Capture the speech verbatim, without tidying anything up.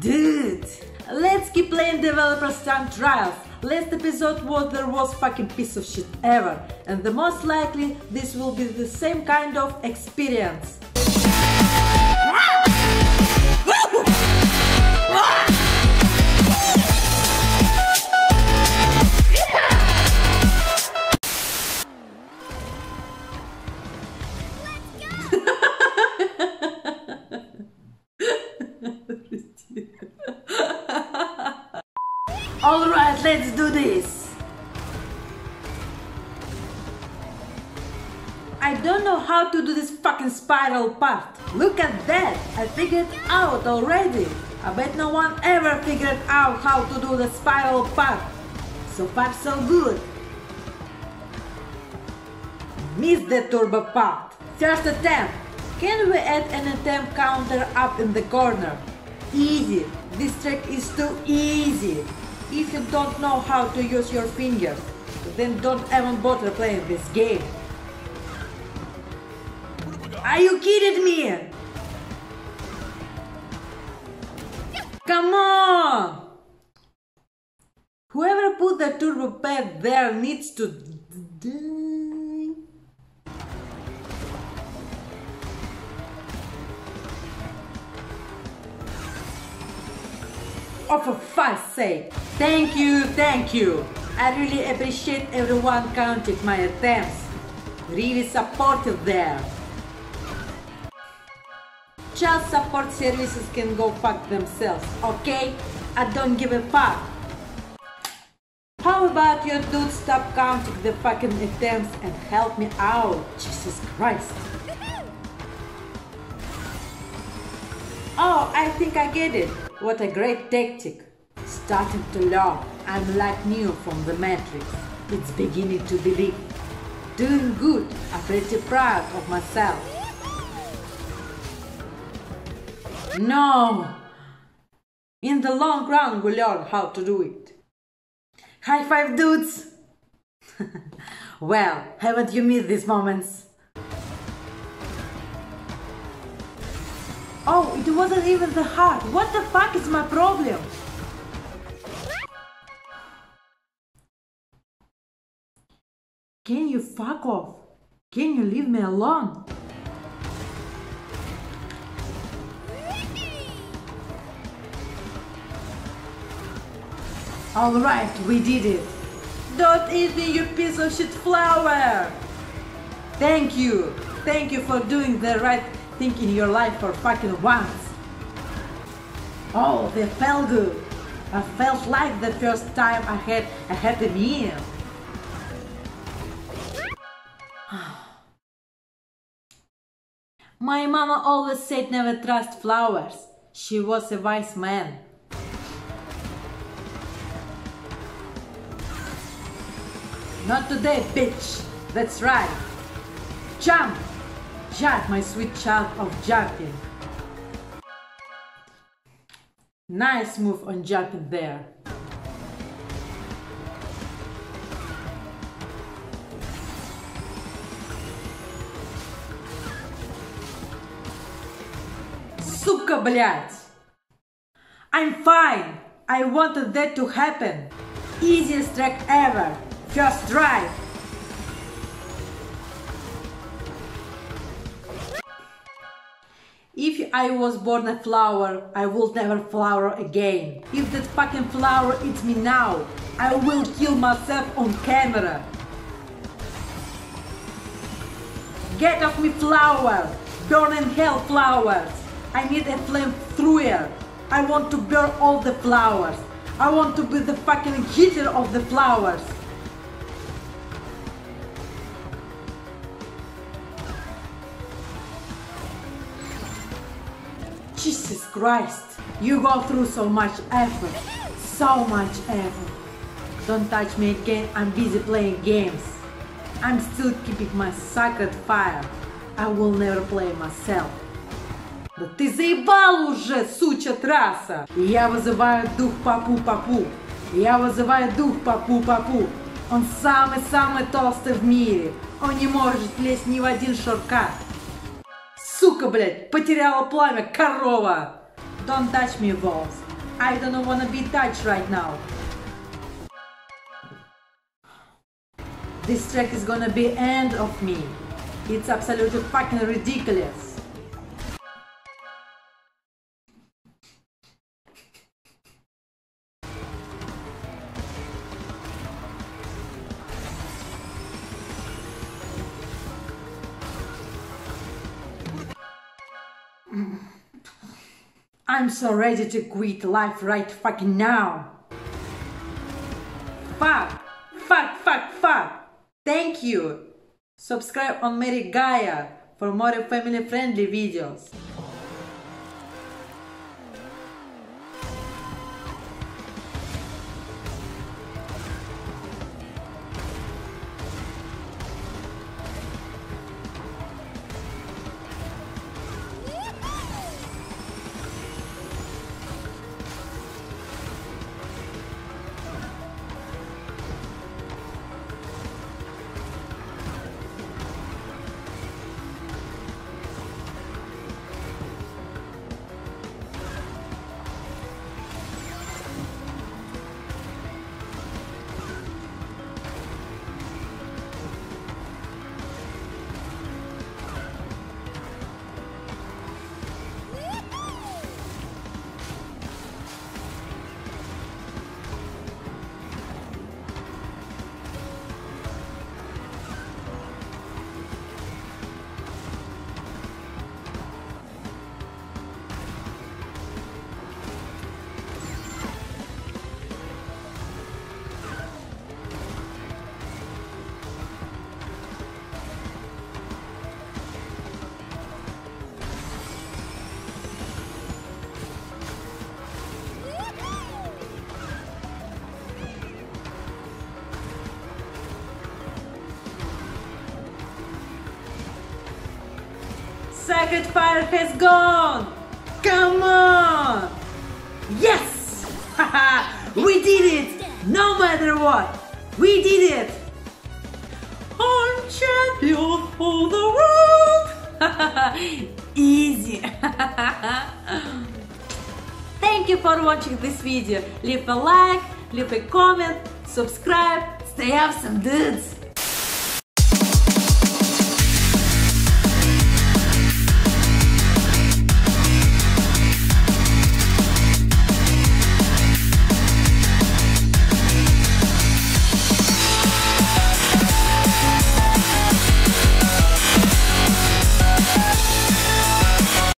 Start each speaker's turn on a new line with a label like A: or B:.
A: Dude, let's keep playing Developers Time Trials. Last episode was the worst fucking piece of shit ever, and the most likely this will be the same kind of experience. Alright, let's do this! I don't know how to do this fucking spiral part. Look at that! I figured it out already! I bet no one ever figured out how to do the spiral part. So far so good. Missed the turbo part. First attempt. Can we add an attempt counter up in the corner? Easy. This trick is too easy. If you don't know how to use your fingers, then don't even bother playing this game. Are you kidding me? Come on! Whoever put the turbo pad there needs to die. Oh, for fuck's sake! Thank you, thank you! I really appreciate everyone counting my attempts. Really supportive there. Child support services can go fuck themselves, okay? I don't give a fuck. How about you dudes stop counting the fucking attempts and help me out? Jesus Christ. Oh, I think I get it. What a great tactic. Starting to learn. I'm like Neo from the Matrix. It's beginning to believe. Doing good. I'm pretty proud of myself. No! In the long run we learn how to do it. High five, dudes! Well, haven't you missed these moments? Oh, it wasn't even the heart. What the fuck is my problem? Can you fuck off? Can you leave me alone? Alright, we did it. Don't eat me, you piece of shit flower! Thank you. Thank you for doing the right thing in your life for fucking once. Oh, they felt good. I felt like the first time I had a happy meal. My mama always said never trust flowers. She was a wise man. Not today, bitch. That's right. Jump! Jump, my sweet child of jumping. Nice move on jumping there. Сука, блядь! I'm fine. I wanted that to happen. Easiest track ever. Just try. If I was born a flower, I will never flower again. If that fucking flower eats me now, I will kill myself on camera. Get off me, flower! Burn in hell, flowers! I need a flamethrower. I want to burn all the flowers. I want to be the fucking Hitler of the flowers. Jesus Christ, you go through so much effort, so much effort. Don't touch me again, I'm busy playing games. I'm still keeping my sacred fire. I will never play myself. Да ты заебал уже, суча трасса! Я вызываю дух Папу-Папу. Я вызываю дух Папу-Папу. Он самый-самый толстый в мире. Он не может лезть ни в один шорткат. Сука, блядь, потеряла пламя, корова! Don't touch me, balls. I don't wanna be touched right now. This track is gonna be end of me. It's absolutely fucking ridiculous. I'm so ready to quit life right fucking now. Fuck, fuck, fuck, fuck. Thank you. Subscribe on Mary Gaia for more family friendly videos. Sacred fire has gone! Come on! Yes! We did it! No matter what! We did it! I'm champion of the world! Easy! Thank you for watching this video. Leave a like, leave a comment, subscribe, stay awesome dudes!